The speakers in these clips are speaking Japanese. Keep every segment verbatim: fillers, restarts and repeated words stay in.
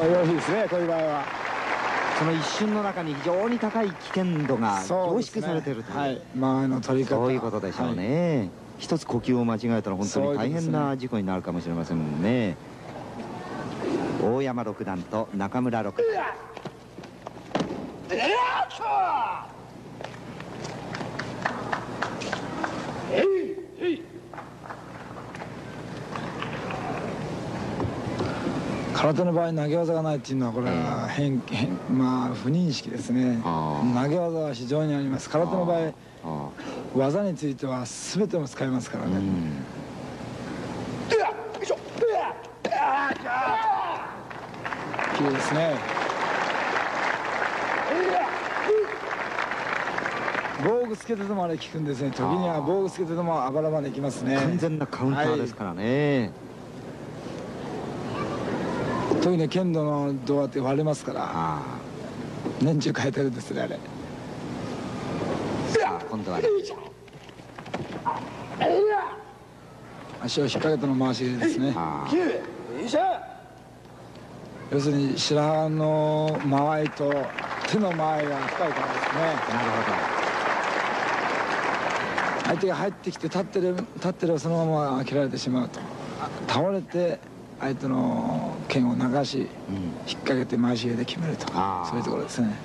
よろしいですね、こういう場合は。 その一瞬の中に非常に高い危険度が凝縮されているという、 はい、間合いの取り方、 そういうことでしょうね、はい、一つ呼吸を間違えたら本当に大変な事故になるかもしれませんもんね。大山六段と中村六段、 空手の場合投げ技がないっていうのはこれは変、変まあ不認識ですね。投げ技は非常にあります。空手の場合技については全ても使えますからね。きれいですね。防具つけててもあれ効くんですね。時には防具つけててもあばらまでいきますね。 完全なカウンターですからね、はい、 特に剣道の動画って割れますから年中変えてるんですね、あれ。 さあ今度は、ね、 足を引っ掛けての回しですね。要するに白羽の間合いと手の間合いが深いからですね。 なるほど。 相手が入ってきて立ってる立ってるそのまま切られてしまうと、倒れて相手の剣を流し、うん、引っ掛けて回し蹴りで決めると、そういうところですね。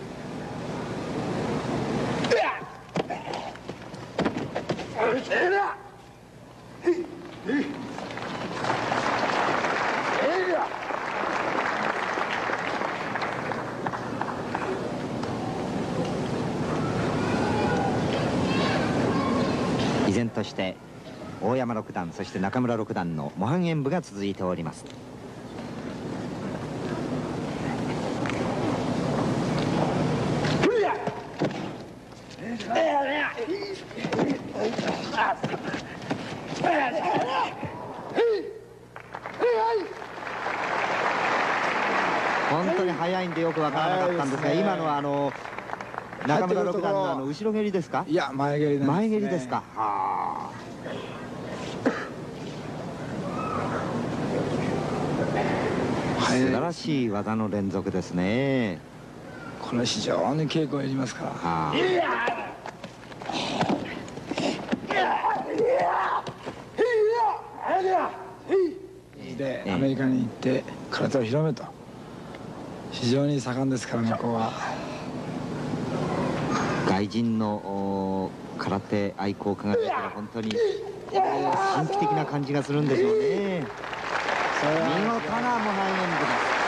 依然として大山六段そして中村六段の模範演武が続いております。本当に速いんでよく分からなかったんですが、今のはあの中村六段のあの後ろ蹴りですか？ いや、前蹴りなんですね。 前蹴りですか。はあ。素晴らしい技の連続ですね。 これは非常に稽古をやりますから。はあ。で、アメリカに行って空手を広めと。非常に盛んですから、向こうは。 外人の空手愛好家が見たら本当に神秘的な感じがするんでしょうね。見事な模範演武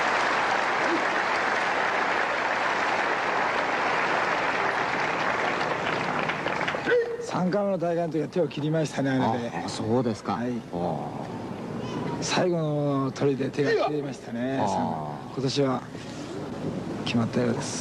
です。さんかいめの大会の時は手を切りましたね、あれで。 あ、そうですか。はい、 最後の鳥で手が切れましたね。今年は決まったようです。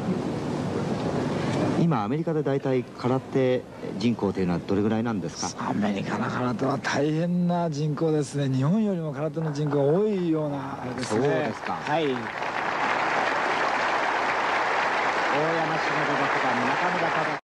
今アメリカで大体空手人口というのはどれぐらいなんですか？ アメリカの空手は大変な人口ですね。日本よりも空手の人口が多いようなあれですね。 そうですか。はい。大山茂六段、中村忠